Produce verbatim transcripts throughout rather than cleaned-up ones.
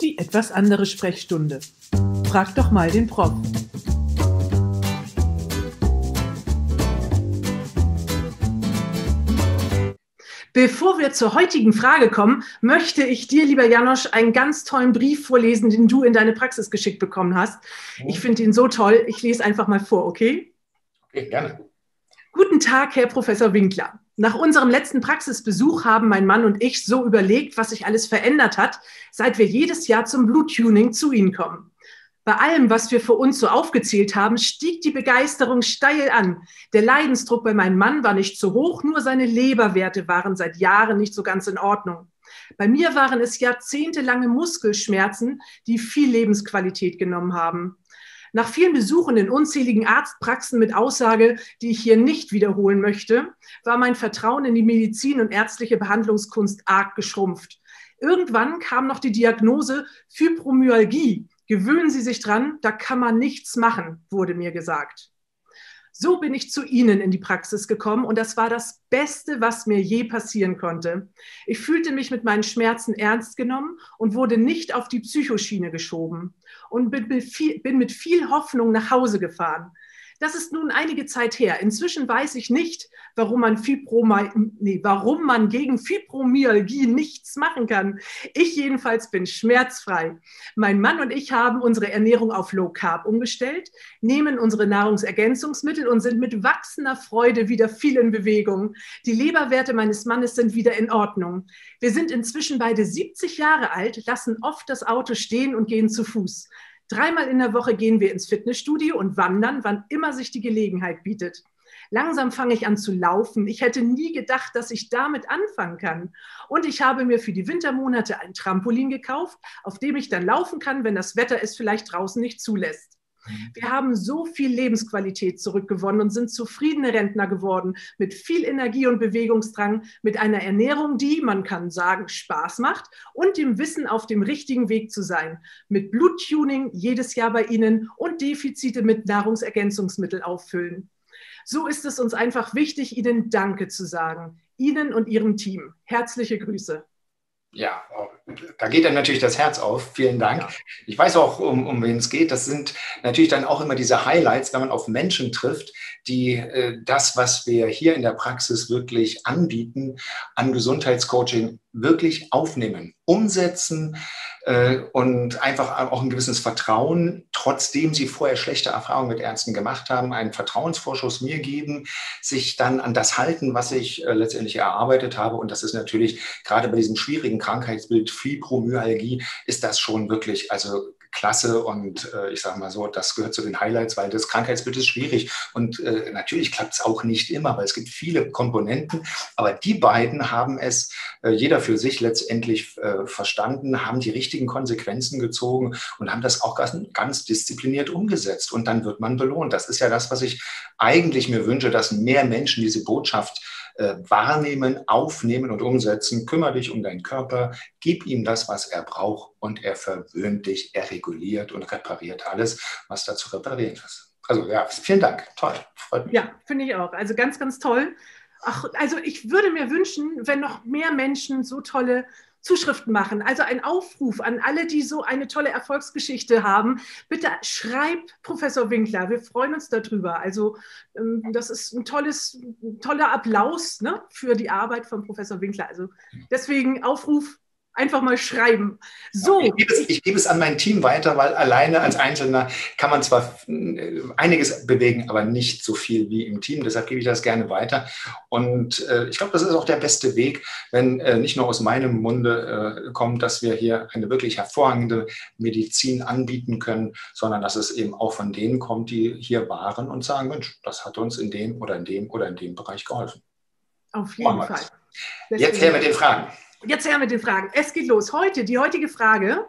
Die etwas andere Sprechstunde. Frag doch mal den Prof. Bevor wir zur heutigen Frage kommen, möchte ich dir, lieber Janosch, einen ganz tollen Brief vorlesen, den du in deine Praxis geschickt bekommen hast. Ich finde ihn so toll. Ich lese einfach mal vor, okay? Okay, gerne. Guten Tag, Herr Professor Winkler. Nach unserem letzten Praxisbesuch haben mein Mann und ich so überlegt, was sich alles verändert hat, seit wir jedes Jahr zum Bluttuning zu Ihnen kommen. Bei allem, was wir für uns so aufgezählt haben, stieg die Begeisterung steil an. Der Leidensdruck bei meinem Mann war nicht zu hoch, nur seine Leberwerte waren seit Jahren nicht so ganz in Ordnung. Bei mir waren es jahrzehntelange Muskelschmerzen, die viel Lebensqualität genommen haben. Nach vielen Besuchen in unzähligen Arztpraxen mit Aussage, die ich hier nicht wiederholen möchte, war mein Vertrauen in die Medizin und ärztliche Behandlungskunst arg geschrumpft. Irgendwann kam noch die Diagnose Fibromyalgie. Gewöhnen Sie sich dran, da kann man nichts machen, wurde mir gesagt. So bin ich zu Ihnen in die Praxis gekommen und das war das Beste, was mir je passieren konnte. Ich fühlte mich mit meinen Schmerzen ernst genommen und wurde nicht auf die Psychoschiene geschoben und bin mit viel, bin mit viel Hoffnung nach Hause gefahren. Das ist nun einige Zeit her. Inzwischen weiß ich nicht, warum man, Fibroma, nee, warum man gegen Fibromyalgie nichts machen kann. Ich jedenfalls bin schmerzfrei. Mein Mann und ich haben unsere Ernährung auf Low Carb umgestellt, nehmen unsere Nahrungsergänzungsmittel und sind mit wachsender Freude wieder viel in Bewegung. Die Leberwerte meines Mannes sind wieder in Ordnung. Wir sind inzwischen beide siebzig Jahre alt, lassen oft das Auto stehen und gehen zu Fuß. Dreimal in der Woche gehen wir ins Fitnessstudio und wandern, wann immer sich die Gelegenheit bietet. Langsam fange ich an zu laufen. Ich hätte nie gedacht, dass ich damit anfangen kann. Und ich habe mir für die Wintermonate ein Trampolin gekauft, auf dem ich dann laufen kann, wenn das Wetter es vielleicht draußen nicht zulässt. Wir haben so viel Lebensqualität zurückgewonnen und sind zufriedene Rentner geworden, mit viel Energie und Bewegungsdrang, mit einer Ernährung, die, man kann sagen, Spaß macht und dem Wissen, auf dem richtigen Weg zu sein, mit Bluttuning jedes Jahr bei Ihnen und Defizite mit Nahrungsergänzungsmitteln auffüllen. So ist es uns einfach wichtig, Ihnen Danke zu sagen, Ihnen und Ihrem Team. Herzliche Grüße. Ja, da geht dann natürlich das Herz auf. Vielen Dank. Ja. Ich weiß auch, um, um wen es geht. Das sind natürlich dann auch immer diese Highlights, wenn man auf Menschen trifft, die äh, das, was wir hier in der Praxis wirklich anbieten, an Gesundheitscoaching wirklich aufnehmen, umsetzen äh, und einfach auch ein gewisses Vertrauen, trotzdem sie vorher schlechte Erfahrungen mit Ärzten gemacht haben, einen Vertrauensvorschuss mir geben, sich dann an das halten, was ich äh, letztendlich erarbeitet habe. Und das ist natürlich gerade bei diesem schwierigen Krankheitsbild Fibromyalgie ist das schon wirklich, also klasse und äh, ich sage mal so, das gehört zu den Highlights, weil das Krankheitsbild ist schwierig und äh, natürlich klappt es auch nicht immer, weil es gibt viele Komponenten, aber die beiden haben es, äh, jeder für sich letztendlich äh, verstanden, haben die richtigen Konsequenzen gezogen und haben das auch ganz, ganz diszipliniert umgesetzt und dann wird man belohnt. Das ist ja das, was ich eigentlich mir wünsche, dass mehr Menschen diese Botschaft Äh, wahrnehmen, aufnehmen und umsetzen. Kümmere dich um deinen Körper, gib ihm das, was er braucht und er verwöhnt dich, er reguliert und repariert alles, was da zu reparieren ist. Also ja, vielen Dank. Toll, freut mich. Ja, finde ich auch. Also ganz, ganz toll. Ach, also ich würde mir wünschen, wenn noch mehr Menschen so tolle Zuschriften machen. Also ein Aufruf an alle, die so eine tolle Erfolgsgeschichte haben. Bitte schreibt Professor Winkler. Wir freuen uns darüber. Also das ist ein tolles, ein toller Applaus, ne, für die Arbeit von Professor Winkler. Also deswegen Aufruf. Einfach mal schreiben. So. Ich gebe, es, ich gebe es an mein Team weiter, weil alleine als Einzelner kann man zwar einiges bewegen, aber nicht so viel wie im Team. Deshalb gebe ich das gerne weiter. Und äh, ich glaube, das ist auch der beste Weg, wenn äh, nicht nur aus meinem Munde äh, kommt, dass wir hier eine wirklich hervorragende Medizin anbieten können, sondern dass es eben auch von denen kommt, die hier waren und sagen, Mensch, das hat uns in dem oder in dem oder in dem Bereich geholfen. Auf jeden Fall. Jetzt her mit den Fragen. Jetzt her mit den Fragen. Es geht los. Heute, die heutige Frage.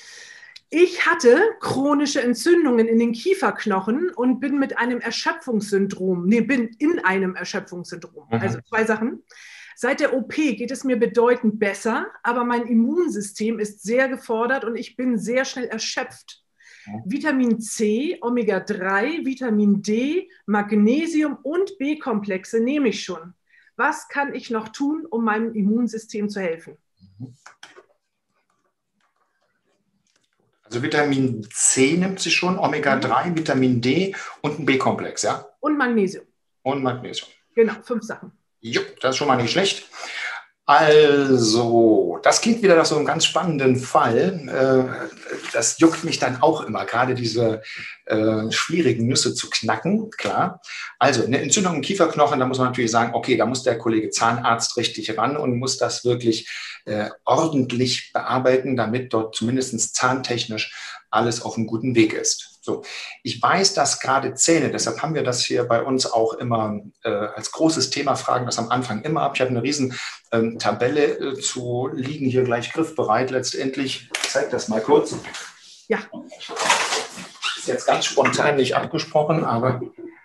Ich hatte chronische Entzündungen in den Kieferknochen und bin mit einem Erschöpfungssyndrom, nee, bin in einem Erschöpfungssyndrom. Mhm. Also zwei Sachen. Seit der O P geht es mir bedeutend besser, aber mein Immunsystem ist sehr gefordert und ich bin sehr schnell erschöpft. Mhm. Vitamin C, Omega drei, Vitamin D, Magnesium und B-Komplexe nehme ich schon. Was kann ich noch tun, um meinem Immunsystem zu helfen? Also Vitamin C nimmt sie schon, Omega drei, Vitamin D und ein B-Komplex, ja? Und Magnesium. Und Magnesium. Genau, fünf Sachen. Jo, das ist schon mal nicht schlecht. Also, das klingt wieder nach so einem ganz spannenden Fall. Das juckt mich dann auch immer, gerade diese äh, schwierigen Nüsse zu knacken, klar. Also, eine Entzündung im Kieferknochen, da muss man natürlich sagen, okay, da muss der Kollege Zahnarzt richtig ran und muss das wirklich äh, ordentlich bearbeiten, damit dort zumindest zahntechnisch alles auf einem guten Weg ist. So, ich weiß, dass gerade Zähne, deshalb haben wir das hier bei uns auch immer äh, als großes Thema, fragen das am Anfang immer ab. Ich habe eine riesen ähm, Tabelle äh, zu liegen, hier gleich griffbereit letztendlich. Ich zeige das mal kurz. Ja. Ist jetzt ganz spontan nicht abgesprochen, aber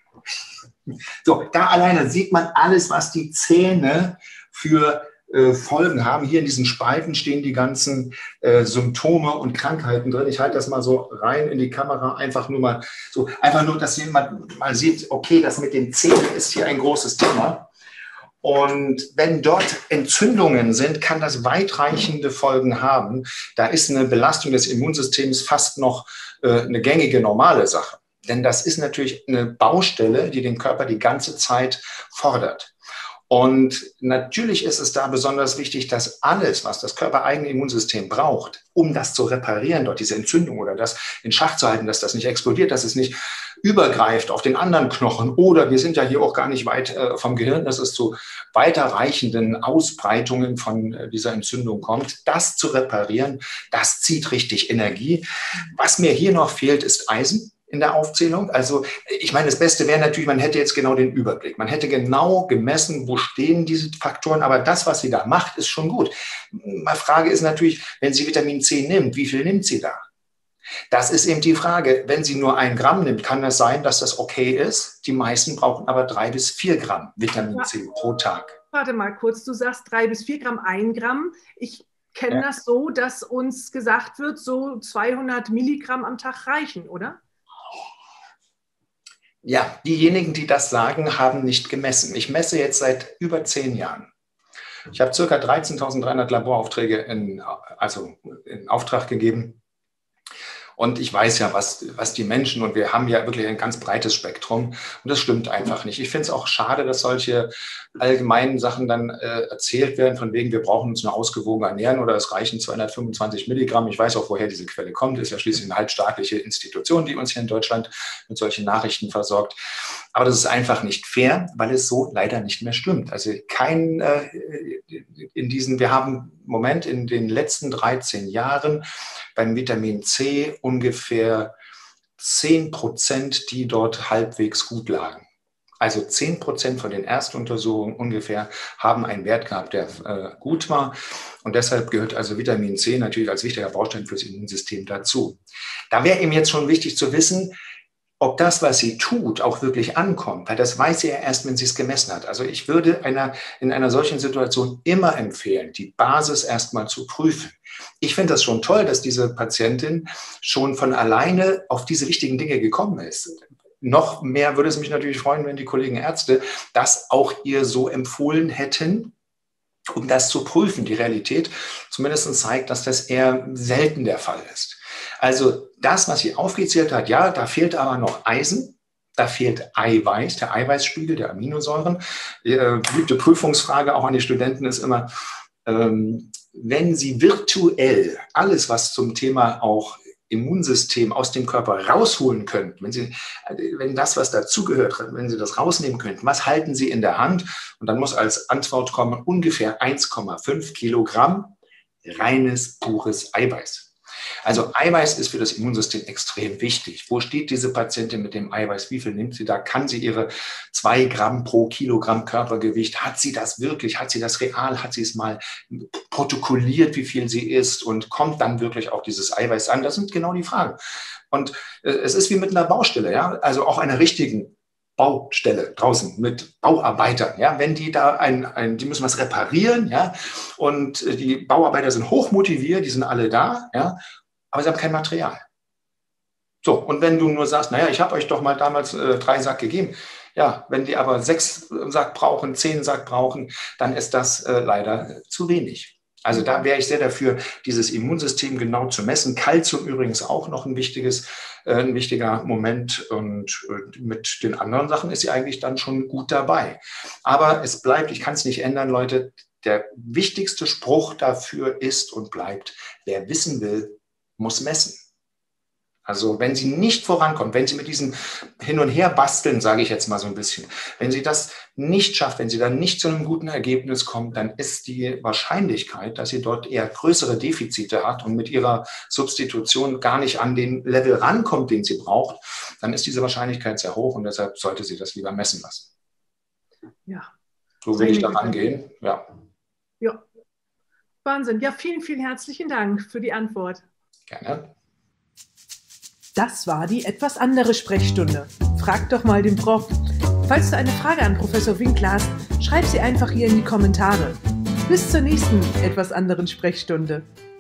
so, da alleine sieht man alles, was die Zähne für Folgen haben. Hier in diesen Spalten stehen die ganzen äh, Symptome und Krankheiten drin. Ich halte das mal so rein in die Kamera, einfach nur mal so, einfach nur, dass jemand mal sieht, okay, das mit den Zähnen ist hier ein großes Thema. Und wenn dort Entzündungen sind, kann das weitreichende Folgen haben. Da ist eine Belastung des Immunsystems fast noch äh, eine gängige, normale Sache. Denn das ist natürlich eine Baustelle, die den Körper die ganze Zeit fordert. Und natürlich ist es da besonders wichtig, dass alles, was das körpereigene Immunsystem braucht, um das zu reparieren, dort diese Entzündung oder das in Schach zu halten, dass das nicht explodiert, dass es nicht übergreift auf den anderen Knochen. Oder wir sind ja hier auch gar nicht weit äh, vom Gehirn, dass es zu weiterreichenden Ausbreitungen von äh, dieser Entzündung kommt. Das zu reparieren, das zieht richtig Energie. Was mir hier noch fehlt, ist Eisen in der Aufzählung. Also ich meine, das Beste wäre natürlich, man hätte jetzt genau den Überblick. Man hätte genau gemessen, wo stehen diese Faktoren, aber das, was sie da macht, ist schon gut. Meine Frage ist natürlich, wenn sie Vitamin C nimmt, wie viel nimmt sie da? Das ist eben die Frage. Wenn sie nur ein Gramm nimmt, kann es sein, dass das okay ist. Die meisten brauchen aber drei bis vier Gramm Vitamin ja. C pro Tag. Warte mal kurz, du sagst drei bis vier Gramm, ein Gramm. Ich kenne ja. das so, dass uns gesagt wird, so zweihundert Milligramm am Tag reichen, oder? Ja, diejenigen, die das sagen, haben nicht gemessen. Ich messe jetzt seit über zehn Jahren. Ich habe ca. dreizehntausenddreihundert Laboraufträge in, also in Auftrag gegeben. Und ich weiß ja, was, was die Menschen, und wir haben ja wirklich ein ganz breites Spektrum, und das stimmt einfach nicht. Ich finde es auch schade, dass solche allgemeinen Sachen dann äh, erzählt werden, von wegen, wir brauchen uns nur ausgewogen ernähren oder es reichen zweihundertfünfundzwanzig Milligramm. Ich weiß auch, woher diese Quelle kommt. Ist ja schließlich eine halbstaatliche Institution, die uns hier in Deutschland mit solchen Nachrichten versorgt. Aber das ist einfach nicht fair, weil es so leider nicht mehr stimmt. Also kein, äh, in diesen, wir haben im Moment in den letzten dreizehn Jahren beim Vitamin C ungefähr zehn Prozent, die dort halbwegs gut lagen. Also zehn Prozent von den Erstuntersuchungen ungefähr haben einen Wert gehabt, der äh, gut war. Und deshalb gehört also Vitamin C natürlich als wichtiger Baustein fürs Immunsystem dazu. Da wäre eben jetzt schon wichtig zu wissen, ob das, was sie tut, auch wirklich ankommt, weil das weiß sie ja erst, wenn sie es gemessen hat. Also ich würde einer, in einer solchen Situation immer empfehlen, die Basis erstmal zu prüfen. Ich finde das schon toll, dass diese Patientin schon von alleine auf diese wichtigen Dinge gekommen ist. Noch mehr würde es mich natürlich freuen, wenn die Kollegen Ärzte das auch ihr so empfohlen hätten, um das zu prüfen. Die Realität zumindest zeigt, dass das eher selten der Fall ist. Also das, was sie aufgezählt hat, ja, da fehlt aber noch Eisen, da fehlt Eiweiß, der Eiweißspiegel, der Aminosäuren. Die äh, beliebte Prüfungsfrage auch an die Studenten ist immer, ähm, wenn sie virtuell alles, was zum Thema auch Immunsystem aus dem Körper rausholen könnten, wenn Sie, wenn das, was dazugehört, wenn Sie das rausnehmen könnten, was halten Sie in der Hand? Und dann muss als Antwort kommen ungefähr eins Komma fünf Kilogramm reines, pures Eiweiß. Also Eiweiß ist für das Immunsystem extrem wichtig. Wo steht diese Patientin mit dem Eiweiß? Wie viel nimmt sie da? Kann sie ihre zwei Gramm pro Kilogramm Körpergewicht, hat sie das wirklich? Hat sie das real? Hat sie es mal protokolliert, wie viel sie isst? Und kommt dann wirklich auch dieses Eiweiß an? Das sind genau die Fragen. Und äh, es ist wie mit einer Baustelle, ja, also auch einer richtigen Baustelle draußen mit Bauarbeitern, ja, wenn die da ein, ein, die müssen was reparieren, ja, und die Bauarbeiter sind hochmotiviert, die sind alle da, ja, aber sie haben kein Material. So, und wenn du nur sagst, naja, ich habe euch doch mal damals äh, drei Sack gegeben, ja, wenn die aber sechs Sack brauchen, zehn Sack brauchen, dann ist das äh, leider zu wenig. Also da wäre ich sehr dafür, dieses Immunsystem genau zu messen. Kalzium übrigens auch noch ein wichtiges, äh, ein wichtiger Moment. Und äh, mit den anderen Sachen ist sie eigentlich dann schon gut dabei. Aber es bleibt, ich kann es nicht ändern, Leute, der wichtigste Spruch dafür ist und bleibt, wer wissen will, muss messen. Also wenn sie nicht vorankommt, wenn sie mit diesem Hin- und Her-Basteln, sage ich jetzt mal so ein bisschen, wenn sie das nicht schafft, wenn sie dann nicht zu einem guten Ergebnis kommt, dann ist die Wahrscheinlichkeit, dass sie dort eher größere Defizite hat und mit ihrer Substitution gar nicht an den Level rankommt, den sie braucht, dann ist diese Wahrscheinlichkeit sehr hoch und deshalb sollte sie das lieber messen lassen. Ja. So will ich da rangehen, ja. Ja, Wahnsinn. Ja, vielen, vielen herzlichen Dank für die Antwort. Gerne. Das war die etwas andere Sprechstunde. Frag doch mal den Prof. Falls du eine Frage an Professor Winkler hast, schreib sie einfach hier in die Kommentare. Bis zur nächsten etwas anderen Sprechstunde.